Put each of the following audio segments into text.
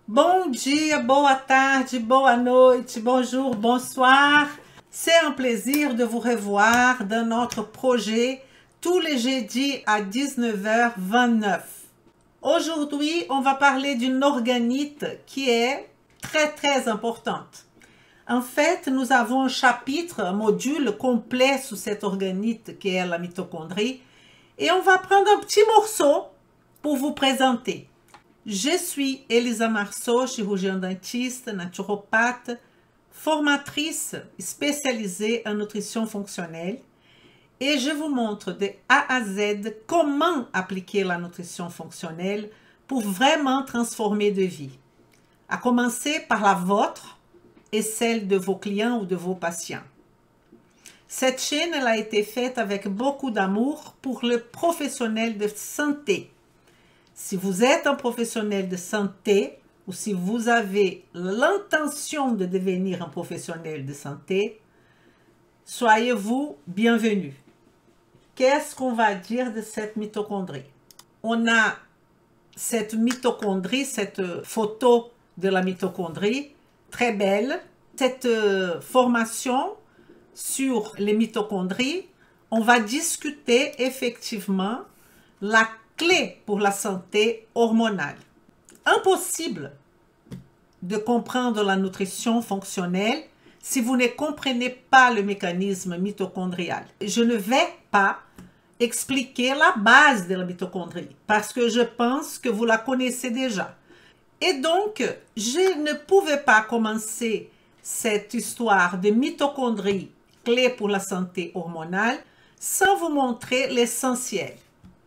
Bom dia, boa tarde, boa noite, bonjour, bonsoir. C'est un plaisir de vous revoir dans notre projet tous les jeudis à 19h29. Aujourd'hui, on va parler d'une organite qui est très importante. En fait, nous avons un chapitre, un module complet sur cette organite qui est la mitochondrie. Et on va prendre un petit morceau pour vous présenter. Je suis Elisa Marceau, chirurgienne dentiste, naturopathe, formatrice spécialisée en nutrition fonctionnelle et je vous montre de A à Z comment appliquer la nutrition fonctionnelle pour vraiment transformer de vie. À commencer par la vôtre et celle de vos clients ou de vos patients. Cette chaîne elle a été faite avec beaucoup d'amour pour le professionnel de santé. Si vous êtes un professionnel de santé ou si vous avez l'intention de devenir un professionnel de santé, soyez-vous bienvenus. Qu'est-ce qu'on va dire de cette mitochondrie? On a cette mitochondrie, cette photo de la mitochondrie, très belle. Cette formation sur les mitochondries, on va discuter effectivement la clé pour la santé hormonale. Impossible de comprendre la nutrition fonctionnelle si vous ne comprenez pas le mécanisme mitochondrial. Je ne vais pas expliquer la base de la mitochondrie parce que je pense que vous la connaissez déjà. Et donc, je ne pouvais pas commencer cette histoire de mitochondrie clé pour la santé hormonale sans vous montrer l'essentiel.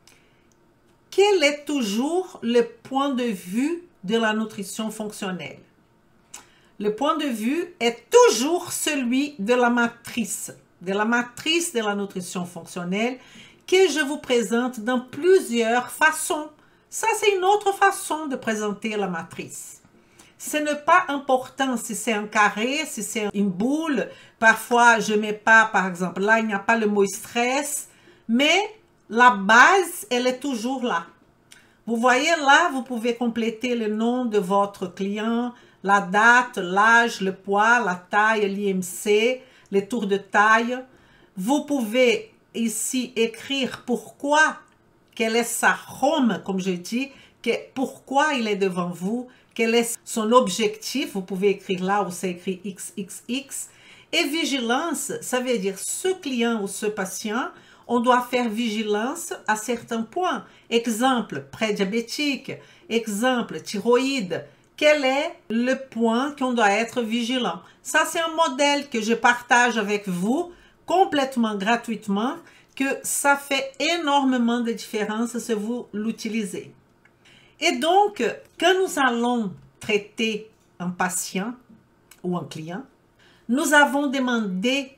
Quel est toujours le point de vue de la nutrition fonctionnelle? Le point de vue est toujours celui de la matrice de la nutrition fonctionnelle que je vous présente dans plusieurs façons. Ça, c'est une autre façon de présenter la matrice. Ce n'est pas important si c'est un carré, si c'est une boule. Parfois, je ne mets pas, par exemple, là, il n'y a pas le mot stress, mais la base, elle est toujours là. Vous voyez là, vous pouvez compléter le nom de votre client, la date, l'âge, le poids, la taille, l'IMC, les tours de taille. Vous pouvez ici écrire pourquoi, quel est sa home, comme je dis, pourquoi il est devant vous, quel est son objectif. Vous pouvez écrire là où c'est écrit XXX. Et vigilance, ça veut dire ce client ou ce patient, on doit faire vigilance à certains points. Exemple, prédiabétique, exemple, thyroïde. Quel est le point qu'on doit être vigilant? Ça, c'est un modèle que je partage avec vous complètement gratuitement, que ça fait énormément de différence si vous l'utilisez. Et donc, quand nous allons traiter un patient ou un client, nous avons demandé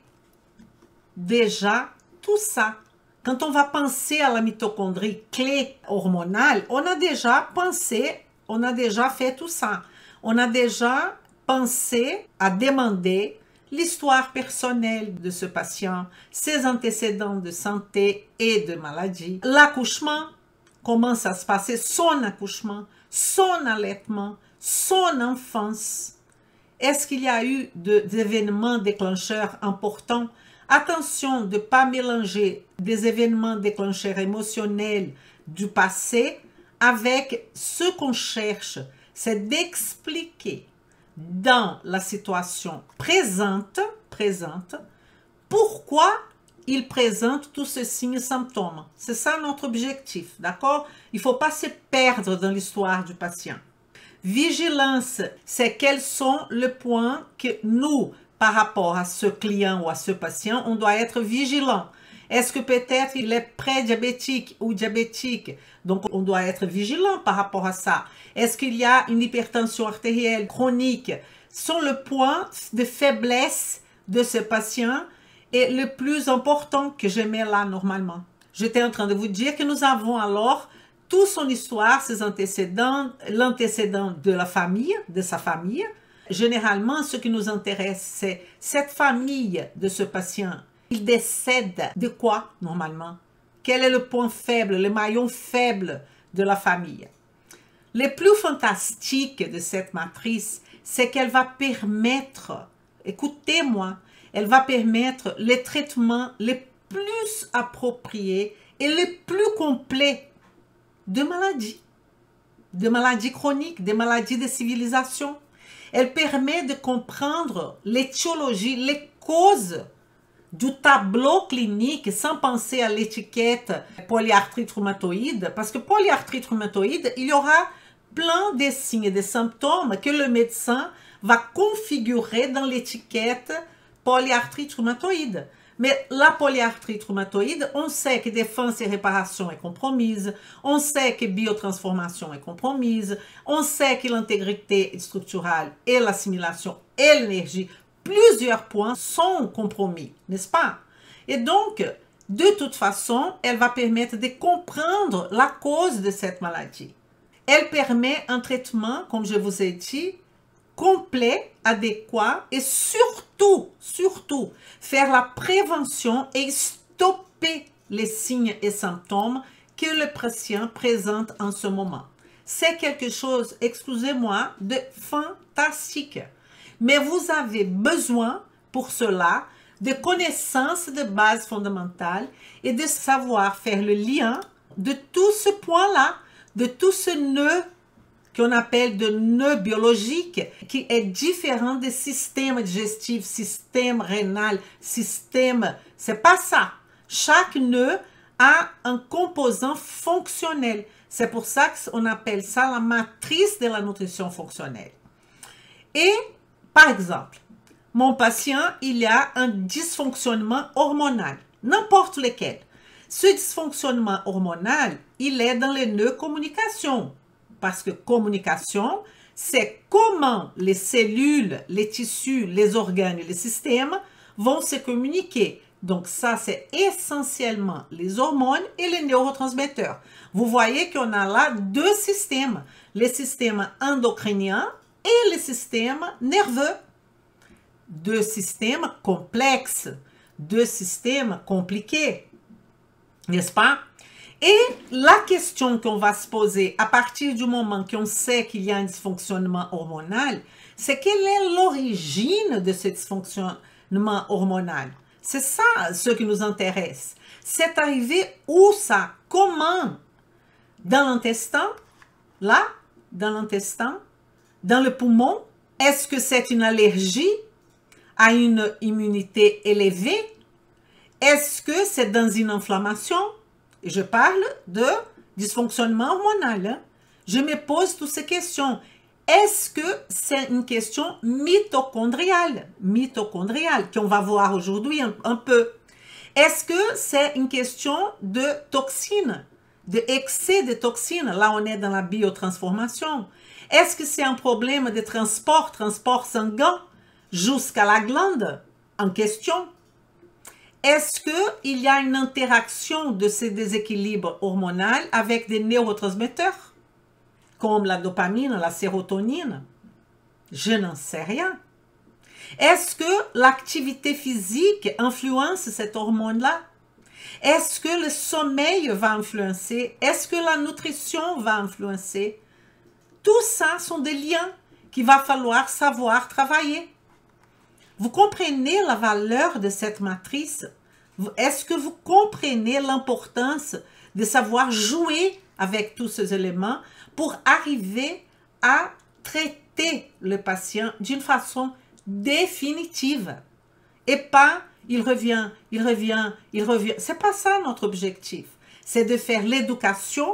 déjà tout ça. Quand on va penser à la mitochondrie clé hormonale, on a déjà pensé, on a déjà fait tout ça. On a déjà pensé à demander l'histoire personnelle de ce patient, ses antécédents de santé et de maladie, l'accouchement, comment ça se passait, son accouchement, son allaitement, son enfance. Est-ce qu'il y a eu des événements déclencheurs importants? Attention de ne pas mélanger des événements déclencheurs émotionnels du passé avec ce qu'on cherche, c'est d'expliquer dans la situation présente pourquoi il présente tous ces signes et symptômes. C'est ça notre objectif, d'accord? Il ne faut pas se perdre dans l'histoire du patient. Vigilance, c'est quels sont les points que nous, par rapport à ce client ou à ce patient, on doit être vigilant. Est-ce que peut-être il est prédiabétique ou diabétique? Donc, on doit être vigilant par rapport à ça. Est-ce qu'il y a une hypertension artérielle chronique? Ce sont les points de faiblesse de ce patient et le plus important que je mets là normalement. J'étais en train de vous dire que nous avons alors toute son histoire, ses antécédents, l'antécédent de la famille, de sa famille. Généralement, ce qui nous intéresse, c'est cette famille de ce patient. Il décède de quoi, normalement? Quel est le point faible, le maillon faible de la famille? Le plus fantastique de cette matrice, c'est qu'elle va permettre, écoutez-moi, elle va permettre les traitements les plus appropriés et les plus complets de maladies chroniques, des maladies de civilisation. Elle permet de comprendre l'étiologie, les causes du tableau clinique sans penser à l'étiquette polyarthrite rhumatoïde, parce que polyarthrite rhumatoïde, il y aura plein de signes et de symptômes que le médecin va configurer dans l'étiquette polyarthrite rhumatoïde. Mais la polyarthrite rhumatoïde, on sait que défense et réparation est compromise, on sait que biotransformation est compromise, on sait que l'intégrité structurale et l'assimilation et l'énergie, plusieurs points sont compromis, n'est-ce pas? Et donc, de toute façon, elle va permettre de comprendre la cause de cette maladie. Elle permet un traitement, comme je vous ai dit, complet, adéquat et surtout, faire la prévention et stopper les signes et symptômes que le patient présente en ce moment. C'est quelque chose, excusez-moi, de fantastique. Mais vous avez besoin pour cela de connaissances de base fondamentales et de savoir faire le lien de tout ce point-là, de tout ce nœud qu'on appelle de nœud biologique, qui est différent des systèmes digestifs, système rénal, système... C'est pas ça. Chaque nœud a un composant fonctionnel. C'est pour ça qu'on appelle ça la matrice de la nutrition fonctionnelle. Et, par exemple, mon patient, il y a un dysfonctionnement hormonal, n'importe lequel. Ce dysfonctionnement hormonal, il est dans les nœuds communication. Parce que communication, c'est comment les cellules, les tissus, les organes et les systèmes vont se communiquer. Donc ça, c'est essentiellement les hormones et les neurotransmetteurs. Vous voyez qu'on a là deux systèmes, le système endocrinien et le système nerveux. Deux systèmes complexes, deux systèmes compliqués, n'est-ce pas? Et la question qu'on va se poser à partir du moment qu'on sait qu'il y a un dysfonctionnement hormonal, c'est quelle est l'origine de ce dysfonctionnement hormonal? C'est ça ce qui nous intéresse. C'est arrivé où ça? Comment? Dans l'intestin? Là? Dans l'intestin? Dans le poumon? Est-ce que c'est une allergie à une immunité élevée? Est-ce que c'est dans une inflammation? Je parle de dysfonctionnement hormonal. Hein? Je me pose toutes ces questions. Est-ce que c'est une question mitochondriale? Mitochondriale, qu'on va voir aujourd'hui un peu. Est-ce que c'est une question de toxines? De excès de toxines? Là, on est dans la biotransformation. Est-ce que c'est un problème de transport sanguin jusqu'à la glande en question? Est-ce qu'il y a une interaction de ces déséquilibres hormonaux avec des neurotransmetteurs, comme la dopamine, la sérotonine? Je n'en sais rien. Est-ce que l'activité physique influence cette hormone-là? Est-ce que le sommeil va influencer? Est-ce que la nutrition va influencer? Tout ça sont des liens qu'il va falloir savoir travailler. Vous comprenez la valeur de cette matrice? Est-ce que vous comprenez l'importance de savoir jouer avec tous ces éléments pour arriver à traiter le patient d'une façon définitive? Et pas, il revient. C'est pas ça notre objectif. C'est de faire l'éducation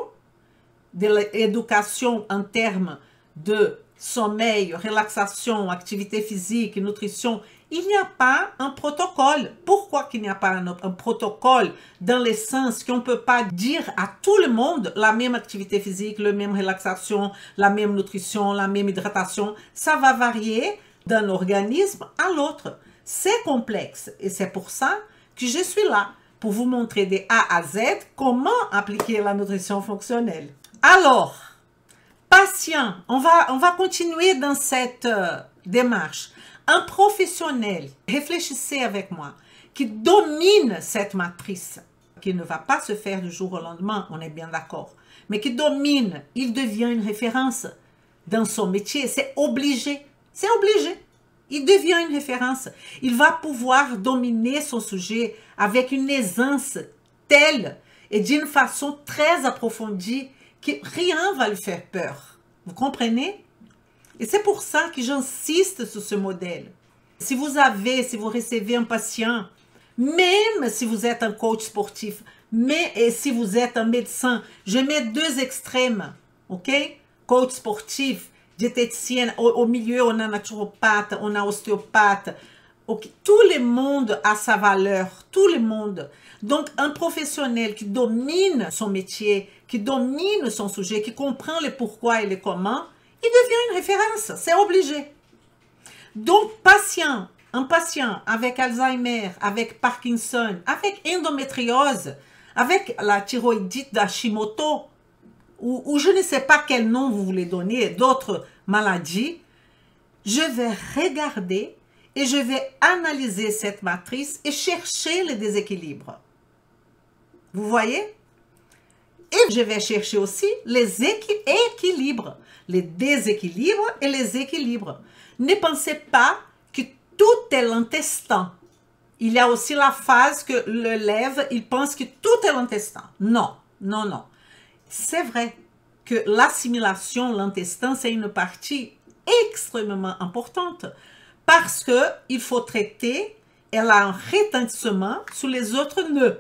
en termes de sommeil, relaxation, activité physique, nutrition. Il n'y a pas un protocole. Pourquoi qu'il n'y a pas un protocole dans le sens qu'on ne peut pas dire à tout le monde la même activité physique, la même relaxation, la même nutrition, la même hydratation? Ça va varier d'un organisme à l'autre. C'est complexe et c'est pour ça que je suis là, pour vous montrer de A à Z comment appliquer la nutrition fonctionnelle. Alors, patient, on va continuer dans cette démarche. Un professionnel, réfléchissez avec moi, qui domine cette matrice, qui ne va pas se faire du jour au lendemain, on est bien d'accord, mais qui domine, il devient une référence dans son métier. C'est obligé. C'est obligé. Il devient une référence. Il va pouvoir dominer son sujet avec une aisance telle et d'une façon très approfondie que rien ne va lui faire peur. Vous comprenez? Et c'est pour ça que j'insiste sur ce modèle. Si vous recevez un patient, même si vous êtes un coach sportif, et si vous êtes un médecin, je mets deux extrêmes, ok? Coach sportif, diététicienne, au milieu on a naturopathe, on a ostéopathe, okay? Tout le monde a sa valeur, tout le monde. Donc un professionnel qui domine son métier, qui domine son sujet, qui comprend le pourquoi et le comment, il devient une référence, c'est obligé. Donc un patient avec Alzheimer, avec Parkinson, avec endométriose, avec la thyroïdite d'Hashimoto, ou je ne sais pas quel nom vous voulez donner, d'autres maladies, je vais regarder et je vais analyser cette matrice et chercher les déséquilibres. Vous voyez? Et je vais chercher aussi les équilibres, les déséquilibres et les équilibres. Ne pensez pas que tout est l'intestin. Il y a aussi la phase que l'élève, il pense que tout est l'intestin. Non, non, non. C'est vrai que l'assimilation, l'intestin, c'est une partie extrêmement importante parce qu'il faut traiter, elle a un retentissement sur les autres nœuds.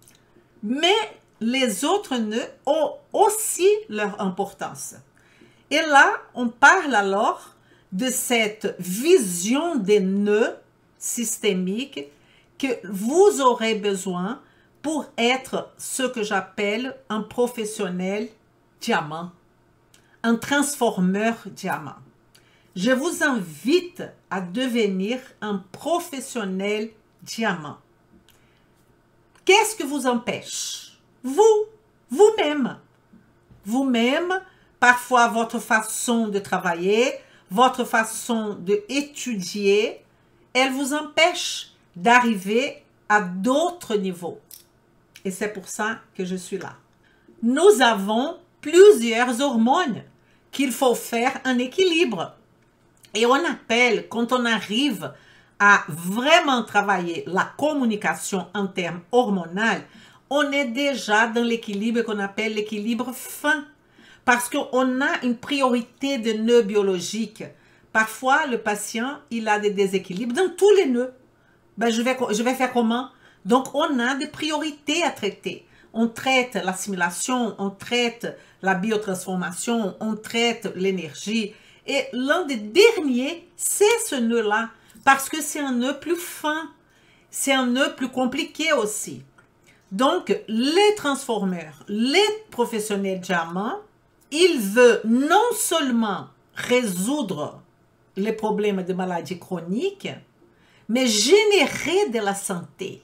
Mais les autres nœuds ont aussi leur importance. Et là, on parle alors de cette vision des nœuds systémiques que vous aurez besoin pour être ce que j'appelle un professionnel diamant, un transformeur diamant. Je vous invite à devenir un professionnel diamant. Qu'est-ce qui vous empêche? Vous-même. Vous-même, parfois votre façon de travailler, votre façon d'étudier, elle vous empêche d'arriver à d'autres niveaux. Et c'est pour ça que je suis là. Nous avons plusieurs hormones qu'il faut faire un équilibre. Et on appelle, quand on arrive à vraiment travailler la communication en termes hormonaux, on est déjà dans l'équilibre qu'on appelle l'équilibre fin. Parce qu'on a une priorité de nœuds biologiques. Parfois, le patient, il a des déséquilibres dans tous les nœuds. Ben, je vais faire comment? Donc, on a des priorités à traiter. On traite l'assimilation, on traite la biotransformation, on traite l'énergie. Et l'un des derniers, c'est ce nœud-là. Parce que c'est un nœud plus fin. C'est un nœud plus compliqué aussi. Donc, les transformeurs, les professionnels diamants, ils veulent non seulement résoudre les problèmes de maladies chroniques, mais générer de la santé.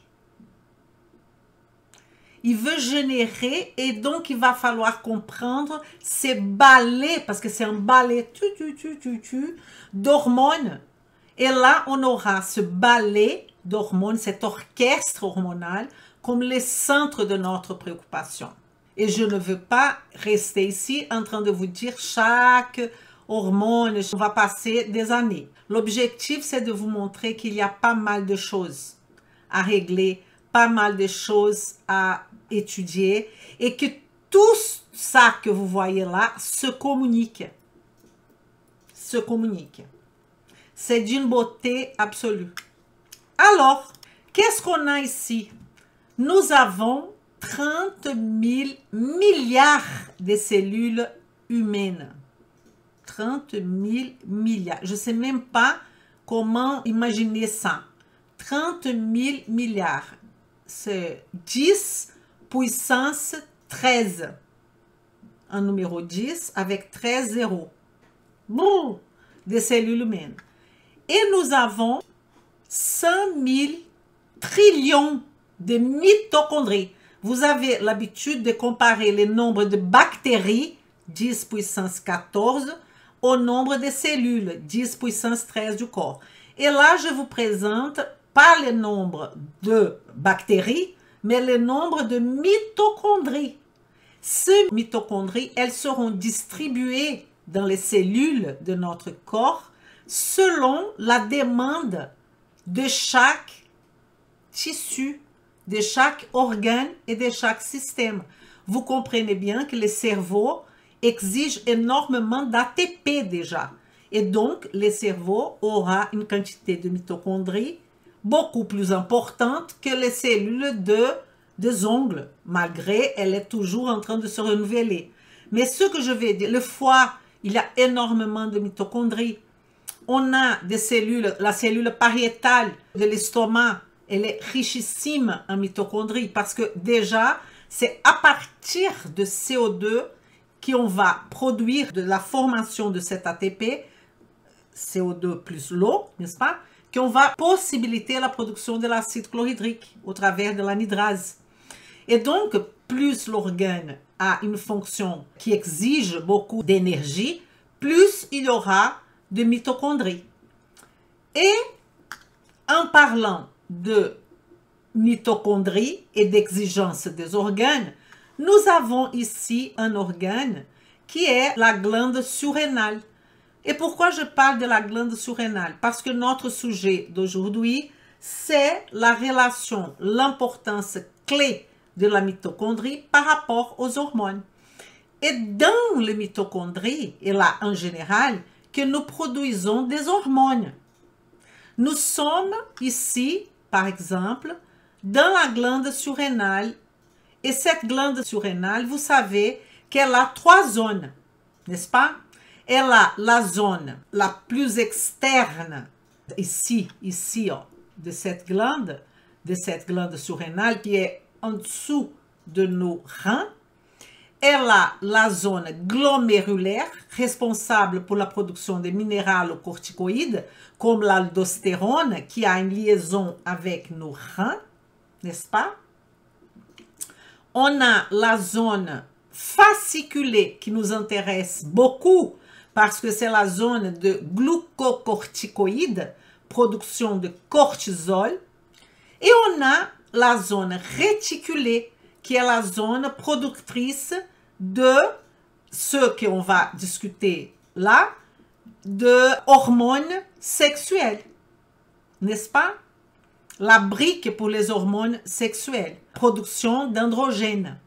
Il veut générer et donc il va falloir comprendre ces balais, parce que c'est un balai d'hormones. Et là, on aura ce balai d'hormones, cet orchestre hormonal, comme le centre de notre préoccupation. Et je ne veux pas rester ici en train de vous dire chaque hormone, on va passer des années. L'objectif, c'est de vous montrer qu'il y a pas mal de choses à régler, pas mal de choses à étudier et que tout ça que vous voyez là se communique. Se communique. C'est d'une beauté absolue. Alors, qu'est-ce qu'on a ici? Nous avons 30 000 milliards de cellules humaines. 30 000 milliards. Je ne sais même pas comment imaginer ça. 30 000 milliards. C'est 10 puissance 13. Un numéro 10 avec 13 zéros. Bon, des cellules humaines. Et nous avons 100 000 trillions de mitochondries. Vous avez l'habitude de comparer le nombre de bactéries, 10 puissance 14, au nombre de cellules, 10 puissance 13 du corps. Et là, je vous présente pas le nombre de bactéries, mais le nombre de mitochondries. Ces mitochondries, elles seront distribuées dans les cellules de notre corps selon la demande de chaque tissu, de chaque organe et de chaque système. Vous comprenez bien que le cerveau exige énormément d'ATP déjà. Et donc, le cerveau aura une quantité de mitochondries beaucoup plus importante que les cellules des ongles, malgré elle est toujours en train de se renouveler. Mais ce que je vais dire, le foie, il y a énormément de mitochondries. On a des cellules, la cellule pariétale de l'estomac, elle est richissime en mitochondries parce que déjà, c'est à partir de CO2 qu'on va produire de la formation de cet ATP, CO2 plus l'eau, n'est-ce pas, qu'on va possibiliter la production de l'acide chlorhydrique au travers de l'anhydrase. Et donc, plus l'organe a une fonction qui exige beaucoup d'énergie, plus il y aura de mitochondries. Et en parlant de mitochondries et d'exigence des organes, nous avons ici un organe qui est la glande surrénale. Et pourquoi je parle de la glande surrénale? Parce que notre sujet d'aujourd'hui, c'est la relation, l'importance clé de la mitochondrie par rapport aux hormones. Et dans les mitochondries, et là en général, que nous produisons des hormones. Nous sommes ici, par exemple, dans la glande surrénale. Et cette glande surrénale, vous savez qu'elle a 3 zones, n'est-ce pas? Elle a la zone la plus externe, ici, de cette glande surrénale qui est en dessous de nos reins. Elle a la zone glomérulaire, responsable pour la production des minéralocorticoïdes, comme l'aldostérone, qui a une liaison avec nos reins, n'est-ce pas? On a la zone fasciculée qui nous intéresse beaucoup parce que c'est la zone de glucocorticoïdes, production de cortisol. Et on a la zone réticulée qui est la zone productrice de ce qu'on va discuter là, de hormones sexuelles, n'est-ce pas? La brique pour les hormones sexuelles, production d'androgènes.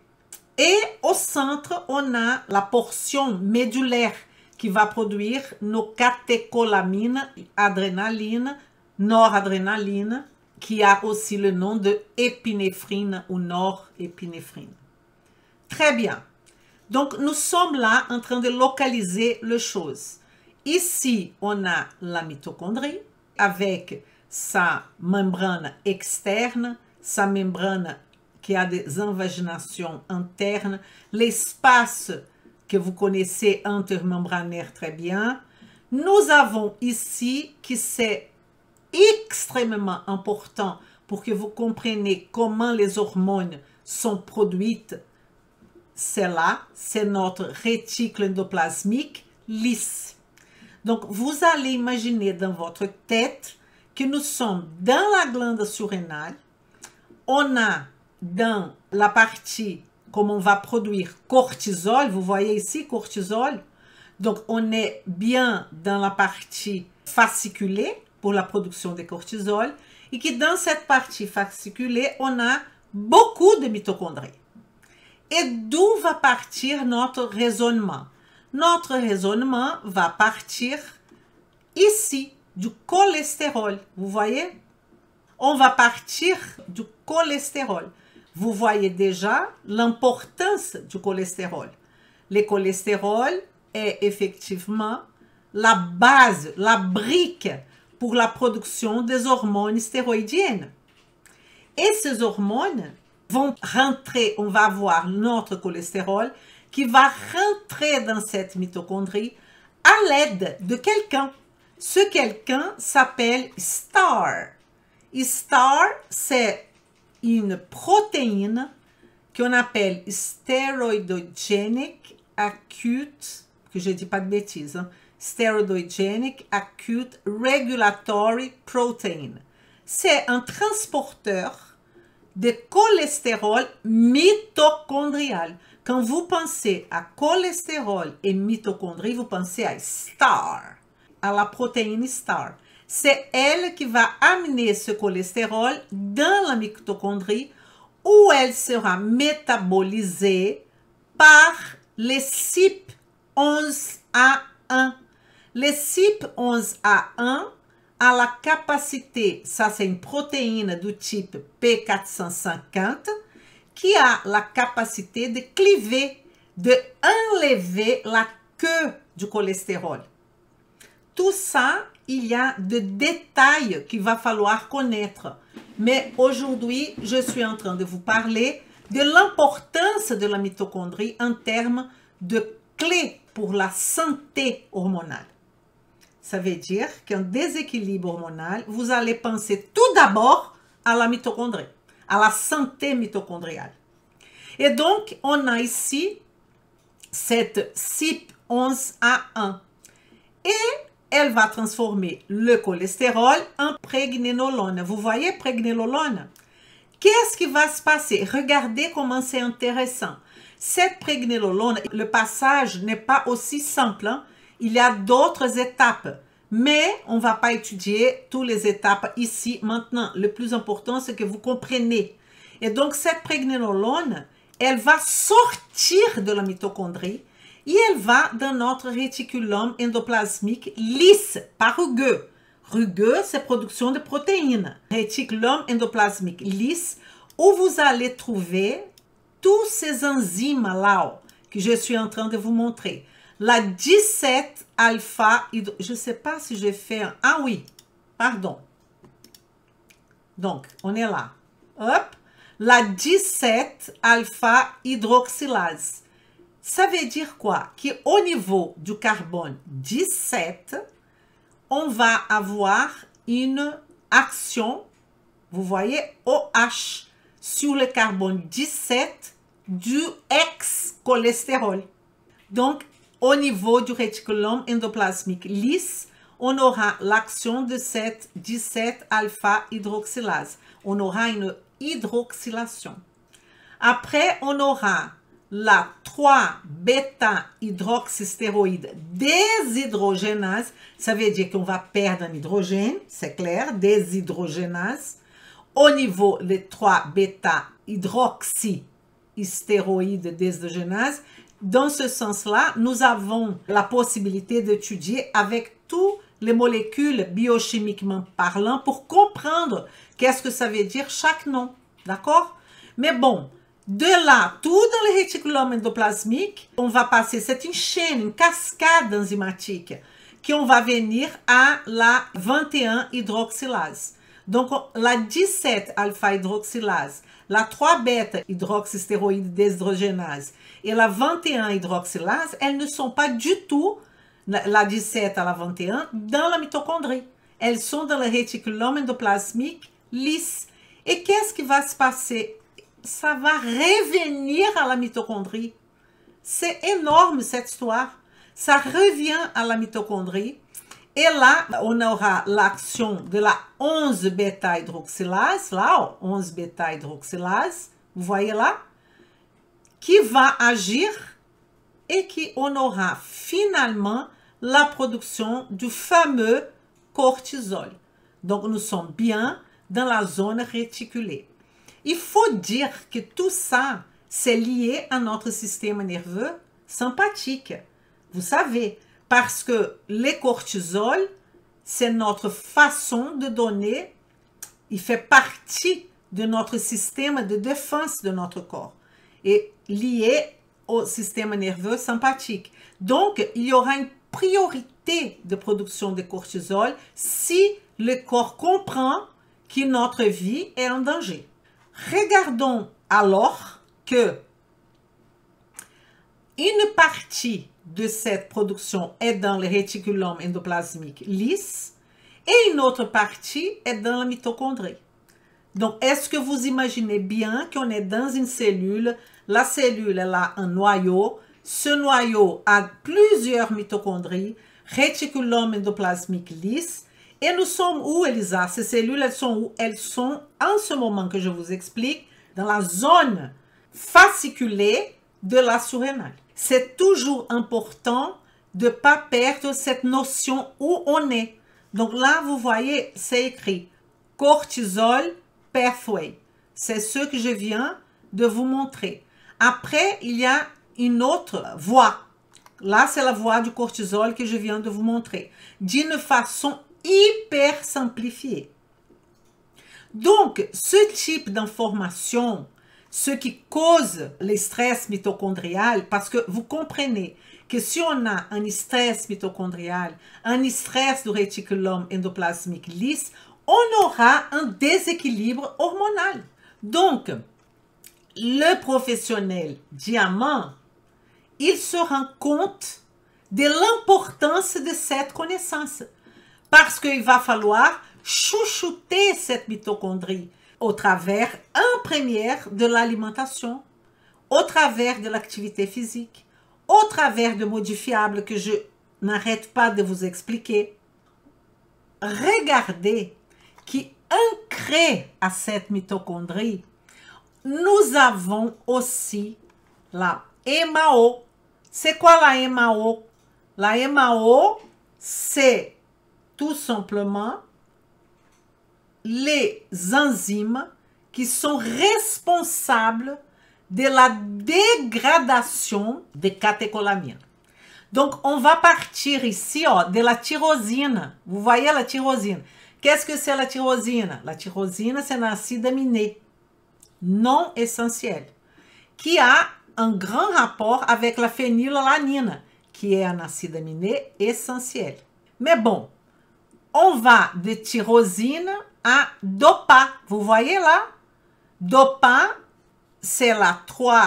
Et au centre, on a la portion médulaire qui va produire nos catécholamines, adrénaline, noradrénaline, qui a aussi le nom de épinéphrine ou norépinéphrine. Très bien. Donc, nous sommes là en train de localiser les choses. Ici, on a la mitochondrie avec sa membrane externe, sa membrane qui a des invaginations internes, l'espace que vous connaissez intermembranaire très bien. Nous avons ici qui c'est extrêmement important pour que vous compreniez comment les hormones sont produites. C'est là, c'est notre réticule endoplasmique lisse. Donc, vous allez imaginer dans votre tête que nous sommes dans la glande surrénale. On a dans la partie, comme on va produire cortisol, vous voyez ici cortisol. Donc, on est bien dans la partie fasciculée pour la production de cortisol et que dans cette partie fasciculée, on a beaucoup de mitochondries. Et d'où va partir notre raisonnement? Notre raisonnement va partir ici, du cholestérol. Vous voyez? On va partir du cholestérol. Vous voyez déjà l'importance du cholestérol. Le cholestérol est effectivement la base, la brique pour la production des hormones stéroïdiennes. Et ces hormones vont rentrer, on va avoir notre cholestérol qui va rentrer dans cette mitochondrie à l'aide de quelqu'un. Ce quelqu'un s'appelle STAR. Et STAR, c'est une protéine qu'on appelle Steroidogenic Acute, que je ne dis pas de bêtises, hein, Steroidogenic Acute Regulatory Protein. C'est un transporteur de cholestérol mitochondrial. Quand vous pensez à cholestérol et mitochondrie, vous pensez à STAR, à la protéine STAR. C'est elle qui va amener ce cholestérol dans la mitochondrie où elle sera métabolisée par les CYP11A1. Les CYP11A1 a la capacité, ça c'est une protéine du type P450, qui a la capacité de cliver, de enlever la queue du cholestérol. Tout ça, il y a des détails qu'il va falloir connaître. Mais aujourd'hui, je suis en train de vous parler de l'importance de la mitochondrie en termes de clés pour la santé hormonale. Ça veut dire qu'un déséquilibre hormonal, vous allez penser tout d'abord à la mitochondrie, à la santé mitochondriale. Et donc, on a ici cette CYP11A1. Et elle va transformer le cholestérol en prégnénolone. Vous voyez, prégnénolone? Qu'est-ce qui va se passer? Regardez comment c'est intéressant. Cette prégnénolone, le passage n'est pas aussi simple, hein? Il y a d'autres étapes, mais on ne va pas étudier toutes les étapes ici maintenant. Le plus important, c'est que vous compreniez. Et donc, cette prégnénolone, elle va sortir de la mitochondrie et elle va dans notre réticulum endoplasmique lisse, pas rugueux. Rugueux, c'est production de protéines. Réticulum endoplasmique lisse, où vous allez trouver tous ces enzymes-là que je suis en train de vous montrer. La 17-alpha, je ne sais pas si j'ai fait un... Ah oui, pardon. Donc, on est là. Hop. La 17-alpha hydroxylase. Ça veut dire quoi? Qu'au niveau du carbone 17, on va avoir une action, vous voyez, OH, sur le carbone 17 du ex-cholestérol. Donc, au niveau du réticulum endoplasmique lisse, on aura l'action de cette 17-alpha hydroxylase. On aura une hydroxylation. Après, on aura la 3-bêta-hydroxystéroïde déshydrogénase. Ça veut dire qu'on va perdre un hydrogène, c'est clair, déshydrogénase. Au niveau des 3-bêta-hydroxystéroïde déshydrogénase, dans ce sens-là, nous avons la possibilité d'étudier avec toutes les molécules biochimiquement parlant pour comprendre qu'est-ce que ça veut dire chaque nom. D'accord? Mais bon, de là, tout dans le réticulum endoplasmique, on va passer, c'est une chaîne, une cascade enzymatique, qu'on va venir à la 21-hydroxylase. Donc, la 17-alpha-hydroxylase, la 3-bêta-hydroxystéroïde déshydrogénase et la 21-hydroxylase, elles ne sont pas du tout, la 17 à la 21, dans la mitochondrie. Elles sont dans le réticulum endoplasmique lisse. Et qu'est-ce qui va se passer? Ça va revenir à la mitochondrie. C'est énorme cette histoire. Ça revient à la mitochondrie. Et là, on aura l'action de la 11-bêta-hydroxylase, là, 11-bêta-hydroxylase, vous voyez là, qui va agir et qui on aura finalement la production du fameux cortisol. Donc, nous sommes bien dans la zone réticulée. Il faut dire que tout ça, c'est lié à notre système nerveux sympathique. Vous savez, parce que les cortisols, c'est notre façon de donner, il fait partie de notre système de défense de notre corps et lié au système nerveux sympathique. Donc, il y aura une priorité de production de cortisol si le corps comprend que notre vie est en danger. Regardons alors que une partie de cette production est dans le réticulum endoplasmique lisse et une autre partie est dans la mitochondrie. Donc, est-ce que vous imaginez bien qu'on est dans une cellule? La cellule, elle a un noyau. Ce noyau a plusieurs mitochondries, réticulum endoplasmique lisse. Et nous sommes où, Elisa? Ces cellules, elles sont où? Elles sont, en ce moment que je vous explique, dans la zone fasciculée de la surrénale. C'est toujours important de ne pas perdre cette notion où on est. Donc là, vous voyez, c'est écrit cortisol pathway. C'est ce que je viens de vous montrer. Après, il y a une autre voie. Là, c'est la voie du cortisol que je viens de vous montrer, d'une façon hyper simplifiée. Donc, ce type d'information, ce qui cause le stress mitochondrial, parce que vous comprenez que si on a un stress mitochondrial, un stress du réticulum endoplasmique lisse, on aura un déséquilibre hormonal. Donc, le professionnel diamant, il se rend compte de l'importance de cette connaissance. Parce qu'il va falloir chouchouter cette mitochondrie au travers, en première, de l'alimentation, au travers de l'activité physique, au travers de modifiables que je n'arrête pas de vous expliquer. Regardez qui ancré à cette mitochondrie, nous avons aussi la MAO. C'est quoi la MAO? La MAO, c'est tout simplement les enzymes qui sont responsables de la dégradation des catécholamines. Donc, on va partir ici de la tyrosine. Vous voyez la tyrosine. Qu'est-ce que c'est la tyrosine? La tyrosine, c'est un acide aminé non essentiel qui a un grand rapport avec la phénylalanine, qui est un acide aminé essentiel. Mais bon, on va de tyrosine à DOPA. Vous voyez là? DOPA, c'est la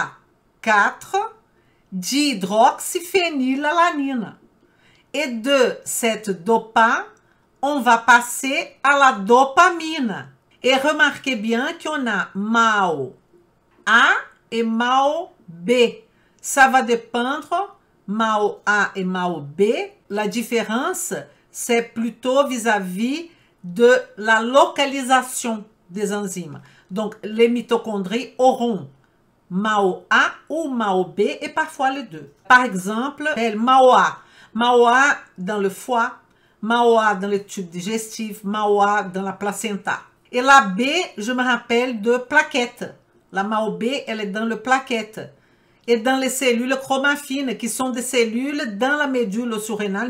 3,4-dihydroxyphénylalanine. Et de cette DOPA, on va passer à la dopamine. Et remarquez bien qu'on a MAO A et MAO B. Ça va dépendre, MAO A et MAO B. La différence, c'est plutôt vis-à-vis de la localisation des enzymes. Donc, les mitochondries auront MAO A ou MAO B et parfois les deux. Par exemple, MAO A. MAO A dans le foie, MAO A dans le tube digestif, MAO A dans la placenta. Et la B, je me rappelle de plaquettes. La MAO B, elle est dans le plaquette. Et dans les cellules chromaffines, qui sont des cellules dans la médule surrénale,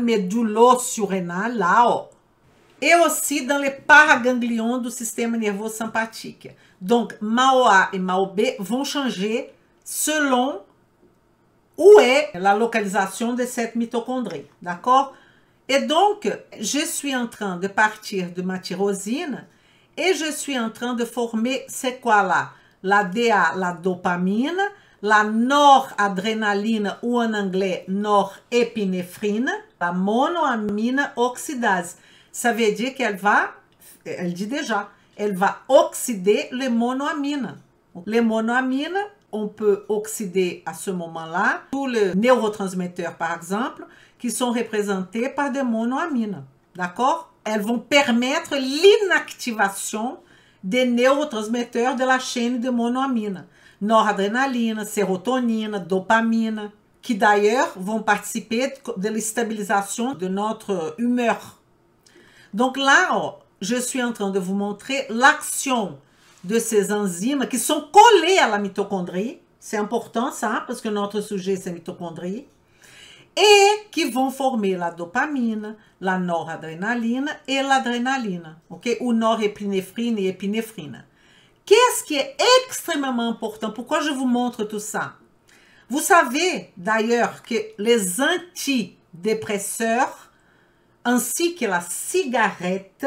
là-haut. Et aussi dans les paraganglions du système nerveux sympathique. Donc, MAO A et MAO B vont changer selon où est la localisation de cette mitochondrie. D'accord? Et donc, je suis en train de partir de ma tyrosine et je suis en train de former, c'est quoi là? La DA, la dopamine, la noradrénaline ou en anglais norépinéphrine, la monoamine oxydase. Ça veut dire qu'elle va, elle dit déjà, elle va oxyder les monoamines. Les monoamines, on peut oxyder à ce moment-là tous les neurotransmetteurs, par exemple, qui sont représentés par des monoamines. D'accord? Elles vont permettre l'inactivation des neurotransmetteurs de la chaîne de monoamines. Noradrénaline, sérotonine, dopamine, qui d'ailleurs vont participer de la stabilisation de notre humeur. Donc là, je suis en train de vous montrer l'action de ces enzymes qui sont collées à la mitochondrie. C'est important ça, parce que notre sujet, c'est mitochondrie. Et qui vont former la dopamine, la noradrénaline et l'adrénaline, ok? Ou norépinéphrine et épinéphrine. Qu'est-ce qui est extrêmement important? Pourquoi je vous montre tout ça? Vous savez d'ailleurs que les antidépresseurs ainsi que la cigarette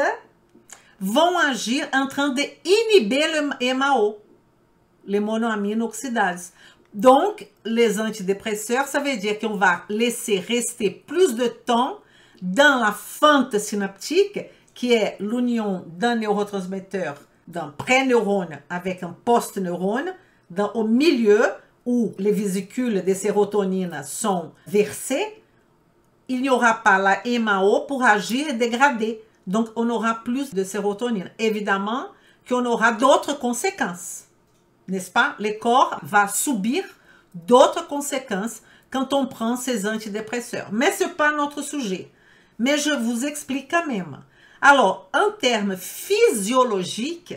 vont agir en train d'inhiber le MAO, les monoamines oxydases. Donc, les antidépresseurs, ça veut dire qu'on va laisser rester plus de temps dans la fente synaptique, qui est l'union d'un neurotransmetteur, d'un pré-neurone avec un post-neurone, au milieu où les vésicules de sérotonine sont versées. Il n'y aura pas la MAO pour agir et dégrader. Donc, on aura plus de sérotonine. Évidemment qu'on aura d'autres conséquences. N'est-ce pas? Le corps va subir d'autres conséquences quand on prend ces antidépresseurs. Mais ce n'est pas notre sujet. Mais je vous explique quand même. Alors, en termes physiologiques,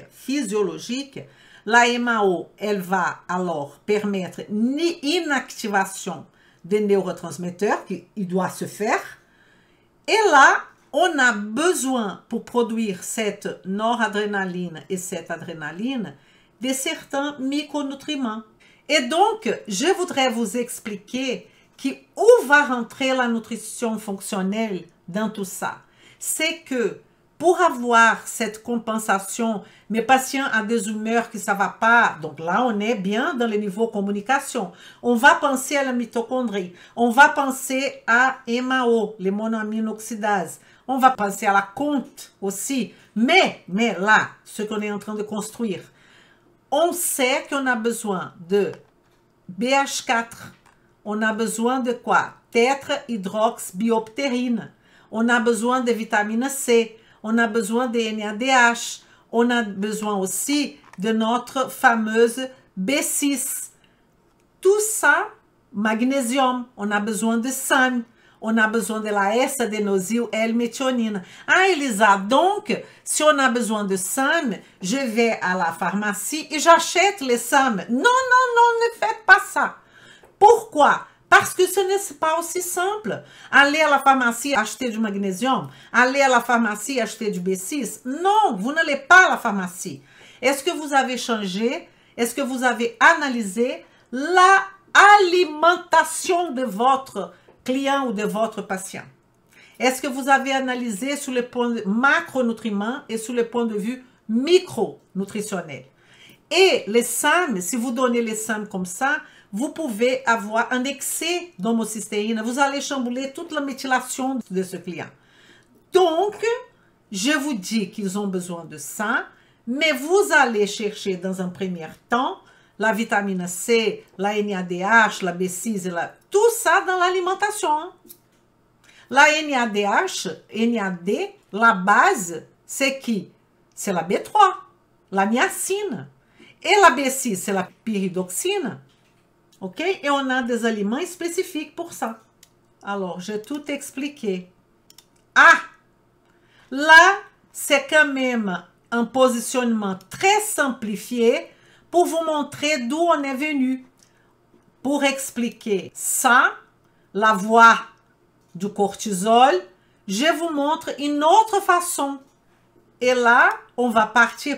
la MAO, elle va alors permettre une inactivation des neurotransmetteurs qui doit se faire. Et là, on a besoin pour produire cette noradrénaline et cette adrénaline de certains micronutriments. Et donc, je voudrais vous expliquer où va rentrer la nutrition fonctionnelle dans tout ça. C'est que pour avoir cette compensation, mes patients ont des humeurs que ça ne va pas. Donc là, on est bien dans le niveau communication. On va penser à la mitochondrie. On va penser à MAO, les monoaminoxydases. On va penser à la CONT aussi. Mais là, ce qu'on est en train de construire, on sait qu'on a besoin de BH4. On a besoin de quoi? Tétrahydroxybioptérine. On a besoin de vitamine C. On a besoin de NADH. On a besoin aussi de notre fameuse B6. Tout ça, magnésium. On a besoin de SAM. On a besoin de la S-adénosyl L-méthionine. Ah, Elisa, donc, si on a besoin de SAM, je vais à la pharmacie et j'achète les SAM. Non, ne faites pas ça. Pourquoi? Parce que ce n'est pas aussi simple. Aller à la pharmacie acheter du magnésium, aller à la pharmacie acheter du B6. Non, vous n'allez pas à la pharmacie. Est-ce que vous avez changé? Est-ce que vous avez analysé l'alimentation de votre client ou de votre patient? Est-ce que vous avez analysé sur le point de macronutriments et sur le point de vue micronutritionnel? Et les SAM, si vous donnez les SAM comme ça, vous pouvez avoir un excès d'homocystéine. Vous allez chambouler toute la méthylation de ce client. Donc, je vous dis qu'ils ont besoin de ça, mais vous allez chercher dans un premier temps la vitamine C, la NADH, la B6, tout ça dans l'alimentation. La NAD, la base, c'est qui? C'est la B3, la niacine. Et la B6, c'est la pyridoxine. OK? Et on a des aliments spécifiques pour ça. Alors, j'ai tout expliqué. Ah! Là, c'est quand même un positionnement très simplifié pour vous montrer d'où on est venu. Pour expliquer ça, la voie du cortisol, je vous montre une autre façon. Et là, on va partir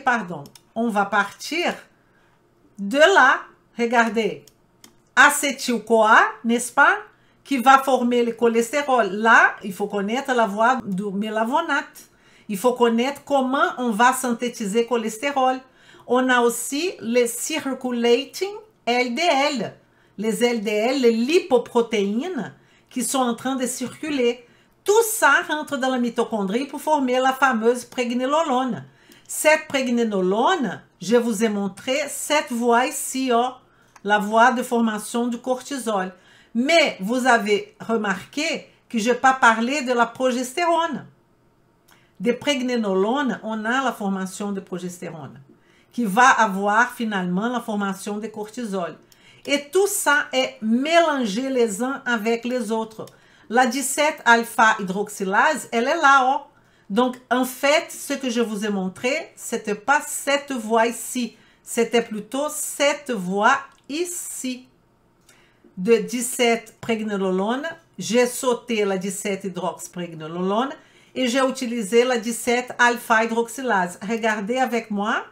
de là, regardez, acétyl-CoA, n'est-ce pas, qui va former le cholestérol. Là, il faut connaître la voie du mélavonate. Il faut connaître comment on va synthétiser cholestérol. On a aussi les circulating LDL. Les LDL, les lipoprotéines qui sont en train de circuler. Tout ça rentre dans la mitochondrie pour former la fameuse prégnénolone. Cette prégnénolone, je vous ai montré cette voie ici, oh, la voie de formation du cortisol. Mais vous avez remarqué que je n'ai pas parlé de la progestérone. Des prégnénolones, on a la formation de progestérone qui va avoir finalement la formation de cortisol. Et tout ça est mélangé les uns avec les autres. La 17-alpha-hydroxylase, elle est là, oh. Donc, en fait, ce que je vous ai montré, ce n'était pas cette voie ici. C'était plutôt cette voie ici. De 17-prégnénolone, j'ai sauté la 17-hydroxyprégnénolone et j'ai utilisé la 17-alpha-hydroxylase. Regardez avec moi.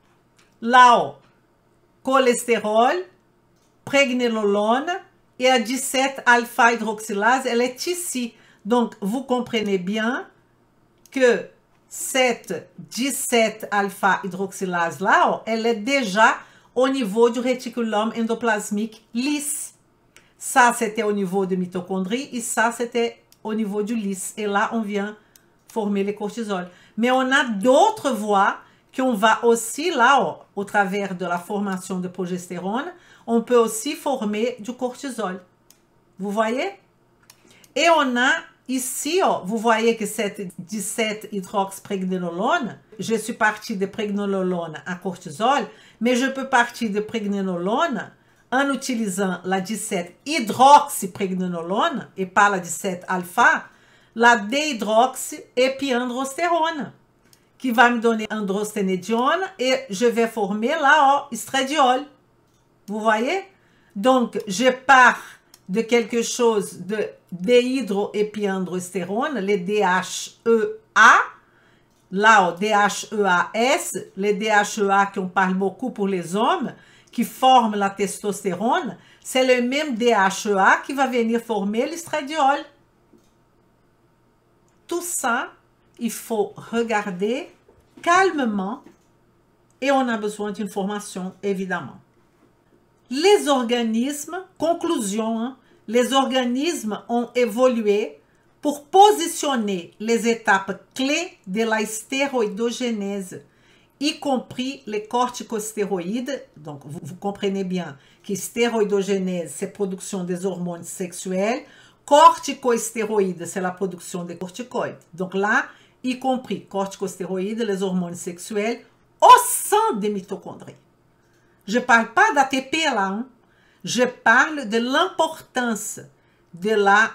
Là, cholestérol, prégnénolone et la 17-alpha-hydroxylase, elle est ici. Donc, vous comprenez bien que cette 17-alpha-hydroxylase là, elle est déjà au niveau du réticulum endoplasmique lisse. Ça, c'était au niveau de mitochondrie et ça, c'était au niveau du lisse. Et là, on vient former le cortisol. Mais on a d'autres voies qu'on va aussi, là, au travers de la formation de progestérone, on peut aussi former du cortisol. Vous voyez? Et on a ici, oh, vous voyez que cette 17-hydroxyprégnénolone, je suis partie de prégnénolone à cortisol, mais je peux partir de prégnénolone en utilisant la 17-hydroxypregnenolone et pas la 17-alpha, la déhydroxyépiandrostérone, qui va me donner androsténédione et je vais former là estradiol. Vous voyez? Donc, je pars de quelque chose de déhydroépiandrostérone, les DHEA, là, DHEAS, les DHEA qu'on parle beaucoup pour les hommes, qui forment la testostérone, c'est le même DHEA qui va venir former l'estradiol. Tout ça, il faut regarder calmement et on a besoin d'une formation, évidemment. Les organismes, conclusion, hein, les organismes ont évolué pour positionner les étapes clés de la stéroïdogénèse, y compris les corticostéroïdes. Donc, vous comprenez bien que stéroïdogénèse, c'est production des hormones sexuelles. Corticostéroïdes, c'est la production des corticoïdes. Donc là, y compris corticostéroïdes, les hormones sexuelles, au sein des mitochondries. Je ne parle pas d'ATP là, hein. Je parle de l'importance de la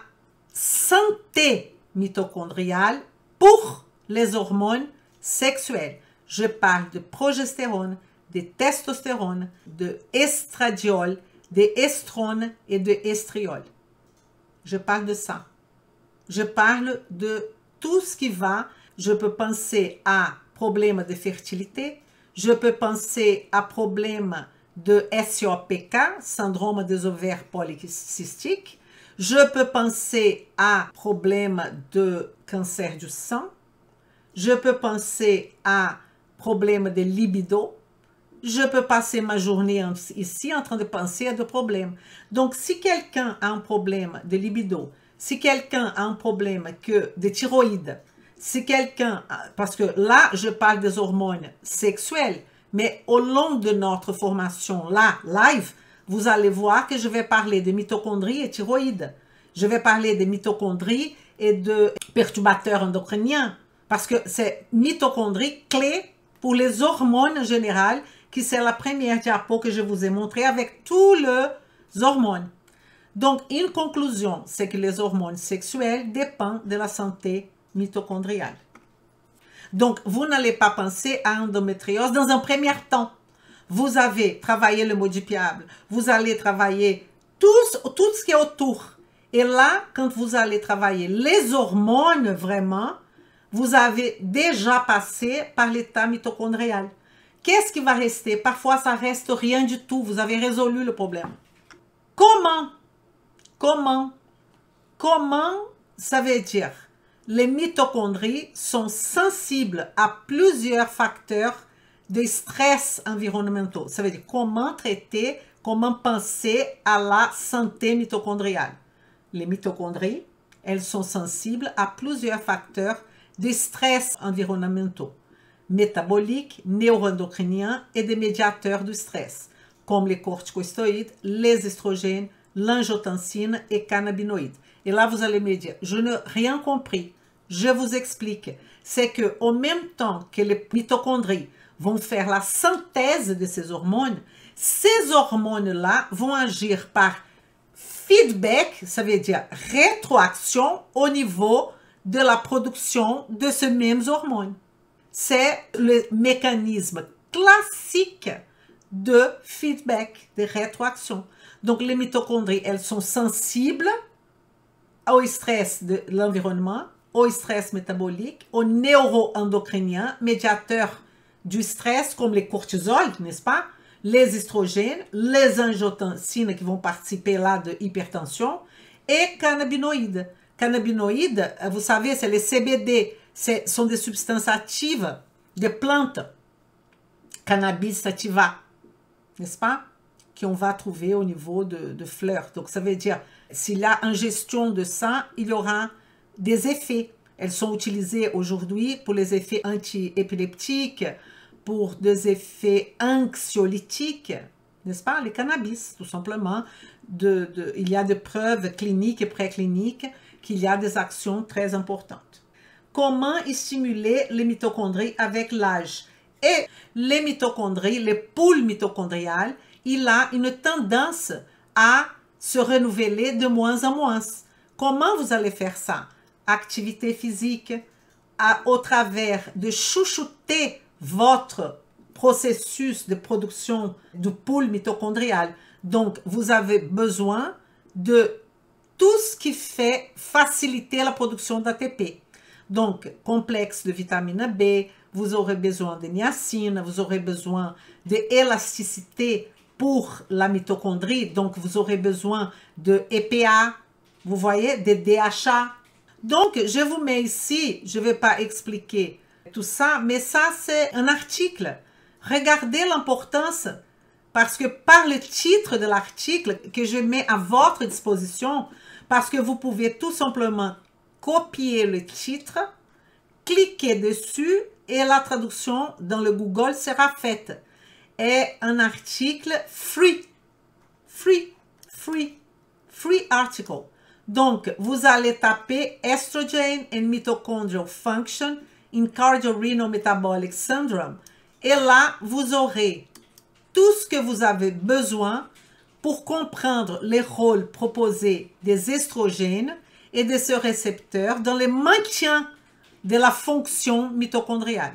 santé mitochondriale pour les hormones sexuelles. Je parle de progestérone, de testostérone, de estradiol, de estrone et de estriol. Je parle de ça. Je parle de tout ce qui va. Je peux penser à problème de fertilité. Je peux penser à problème de SIOPK, syndrome des ovaires polycystiques. Je peux penser à problème de cancer du sang. Je peux penser à problème de libido. Je peux passer ma journée ici en train de penser à des problèmes. Donc, si quelqu'un a un problème de libido, si quelqu'un a un problème de thyroïde, si quelqu'un, parce que là, je parle des hormones sexuelles, mais au long de notre formation là, live, vous allez voir que je vais parler de mitochondries et thyroïde. Je vais parler de mitochondries et de perturbateurs endocriniens, parce que c'est mitochondries clés pour les hormones en général, qui c'est la première diapo que je vous ai montré avec tous les hormones. Donc, une conclusion, c'est que les hormones sexuelles dépendent de la santé mitochondriale. Donc, vous n'allez pas penser à endométriose dans un premier temps. Vous avez travaillé le modifiable, vous allez travailler tout ce qui est autour. Et là, quand vous allez travailler les hormones vraiment, vous avez déjà passé par l'état mitochondrial. Qu'est-ce qui va rester? Parfois, ça reste rien du tout. Vous avez résolu le problème. Comment? Ça veut dire, les mitochondries sont sensibles à plusieurs facteurs de stress environnementaux. Ça veut dire comment traiter, comment penser à la santé mitochondriale. Les mitochondries, elles sont sensibles à plusieurs facteurs de stress environnementaux, métaboliques, neuroendocriniens et des médiateurs du stress, comme les corticoïdes, les estrogènes, l'angiotensine et cannabinoïdes. Et là, vous allez me dire, je n'ai rien compris. Je vous explique. C'est qu'au même temps que les mitochondries vont faire la synthèse de ces hormones-là vont agir par feedback, ça veut dire rétroaction au niveau de la production de ces mêmes hormones. C'est le mécanisme classique de feedback, de rétroaction. Donc, les mitochondries, elles sont sensibles au stress de l'environnement, au stress métabolique, aux neuroendocriniens, médiateurs du stress, comme les cortisols, n'est-ce pas? Les estrogènes, les angiotensines qui vont participer là de hypertension, et cannabinoïdes. Cannabinoïdes, vous savez, c'est les CBD, ce sont des substances actives des plantes. Cannabis sativa, n'est-ce pas? Qu'on va trouver au niveau de fleurs. Donc, ça veut dire, s'il y a ingestion de ça, il y aura des effets. Elles sont utilisées aujourd'hui pour les effets anti-épileptiques, pour des effets anxiolytiques, n'est-ce pas? Les cannabis, tout simplement. Il y a des preuves cliniques et précliniques qu'il y a des actions très importantes. Comment stimuler les mitochondries avec l'âge? Et les mitochondries, les poules mitochondriales, il a une tendance à se renouveler de moins en moins. Comment vous allez faire ça? Activité physique, au travers de chouchouter votre processus de production du pool mitochondrial. Donc, vous avez besoin de tout ce qui fait faciliter la production d'ATP. Donc, complexe de vitamine B, vous aurez besoin de niacine, vous aurez besoin d'élasticité pour la mitochondrie, donc vous aurez besoin de EPA, vous voyez, de DHA. Donc, je vous mets ici, je ne vais pas expliquer tout ça, mais ça, c'est un article. Regardez l'importance, parce que par le titre de l'article que je mets à votre disposition, parce que vous pouvez tout simplement copier le titre, cliquer dessus et la traduction dans le Google sera faite. Et un article free article. Donc, vous allez taper Estrogen and Mitochondrial Function in Cardiorenal Metabolic Syndrome. Et là, vous aurez tout ce que vous avez besoin pour comprendre les rôles proposés des estrogènes et de ce récepteur dans le maintien de la fonction mitochondriale.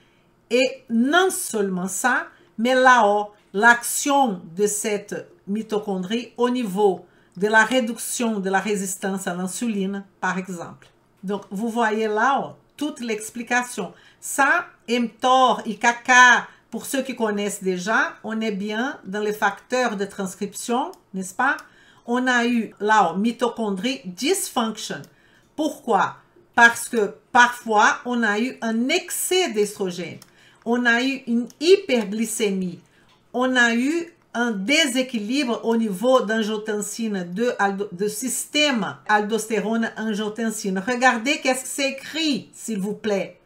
Et non seulement ça, mais là-haut, l'action de cette mitochondrie au niveau de la réduction de la résistance à l'insuline, par exemple. Donc, vous voyez là-haut toute l'explication. Ça, mTOR, IKK, pour ceux qui connaissent déjà, on est bien dans les facteurs de transcription, n'est-ce pas? On a eu là-haut mitochondrie dysfunction. Pourquoi? Parce que parfois, on a eu un excès d'estrogène. On a eu une hyperglycémie. On a eu un déséquilibre au niveau d'angiotensine, de système aldostérone-angiotensine. Regardez qu'est-ce que c'est écrit, s'il vous plaît.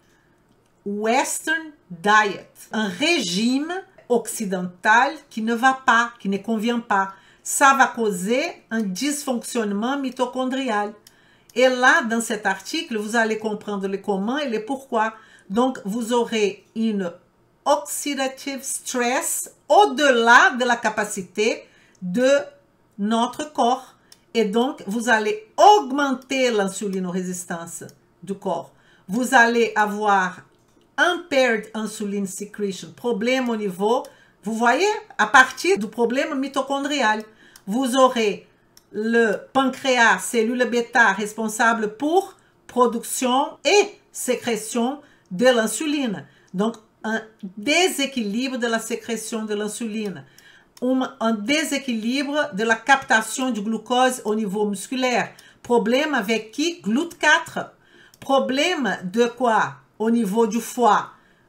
Western diet. Un régime occidental qui ne va pas, qui ne convient pas. Ça va causer un dysfonctionnement mitochondrial. Et là, dans cet article, vous allez comprendre le comment et le pourquoi. Donc, vous aurez une oxidative stress au-delà de la capacité de notre corps. Et donc, vous allez augmenter l'insulinorésistance du corps. Vous allez avoir impaired insulin secretion, problème au niveau, vous voyez, à partir du problème mitochondrial. Vous aurez le pancréas, cellule bêta, responsable pour production et sécrétion de l'insuline. Donc, un déséquilibre de la sécrétion de l'insuline, un déséquilibre de la captation du glucose au niveau musculaire. Problème avec qui? GLUT4. Problème de quoi? Au niveau du foie.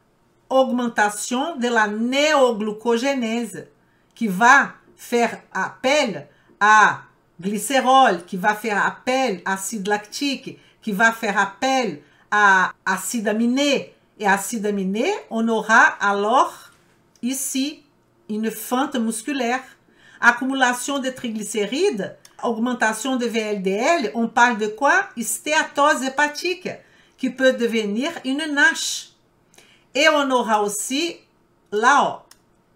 Augmentation de la néoglucogénèse qui va faire appel à glycérol, qui va faire appel à acide lactique, qui va faire appel à acide aminé. Et acide aminé, on aura alors ici une fente musculaire, accumulation de triglycérides, augmentation de VLDL, on parle de quoi? Stéatose hépatique, qui peut devenir une NASH. Et on aura aussi, là,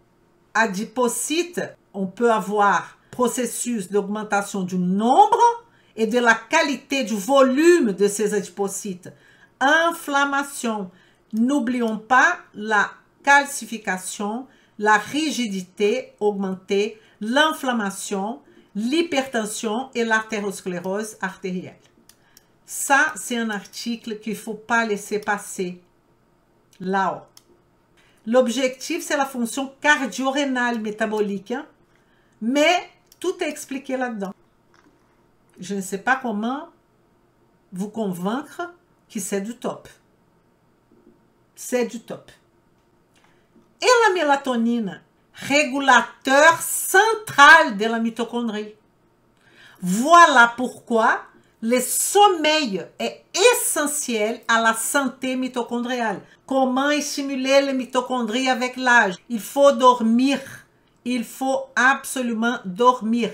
adipocytes, on peut avoir processus d'augmentation du nombre et de la qualité du volume de ces adipocytes. Inflammation. N'oublions pas la calcification, la rigidité augmentée, l'inflammation, l'hypertension et l'artériosclérose artérielle. Ça, c'est un article qu'il ne faut pas laisser passer là-haut. L'objectif, c'est la fonction cardio-rénale métabolique, hein? Mais tout est expliqué là-dedans. Je ne sais pas comment vous convaincre que c'est du top. C'est du top. Et la mélatonine, régulateur central de la mitochondrie. Voilà pourquoi le sommeil est essentiel à la santé mitochondriale. Comment stimuler les mitochondries avec l'âge? Il faut dormir. Il faut absolument dormir.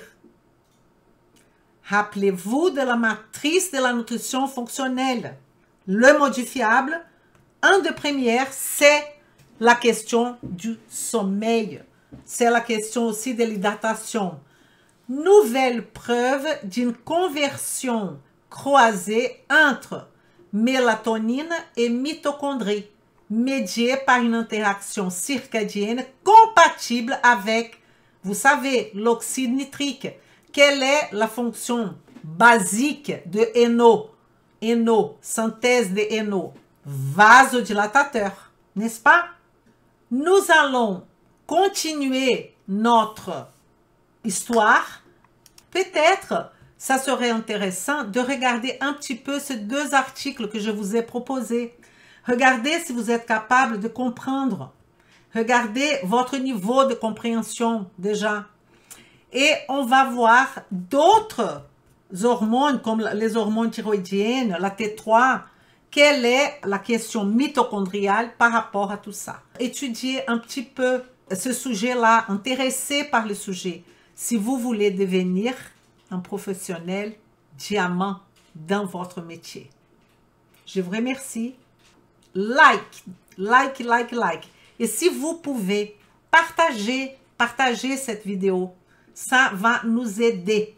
Rappelez-vous de la matrice de la nutrition fonctionnelle. Le modifiable, un de première, c'est la question du sommeil. c'est la question aussi de l'hydratation. Nouvelle preuve d'une conversion croisée entre mélatonine et mitochondrie, médiée par une interaction circadienne compatible avec, vous savez, l'oxyde nitrique. Quelle est la fonction basique de NO, synthèse de NO? Vasodilatateur, n'est-ce pas? Nous allons continuer notre histoire. Peut-être ça serait intéressant de regarder un petit peu ces deux articles que je vous ai proposés. Regardez si vous êtes capable de comprendre. Regardez votre niveau de compréhension déjà. Et on va voir d'autres hormones comme les hormones thyroïdiennes, la T3. Quelle est la question mitochondriale par rapport à tout ça? Étudiez un petit peu ce sujet-là, intéressé par le sujet. Si vous voulez devenir un professionnel diamant dans votre métier. Je vous remercie. Like. Et si vous pouvez, partagez cette vidéo. Ça va nous aider.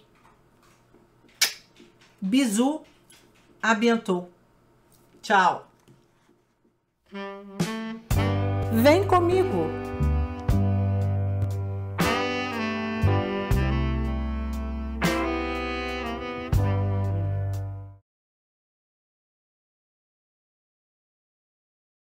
Bisous. À bientôt. Tchau. Vem comigo.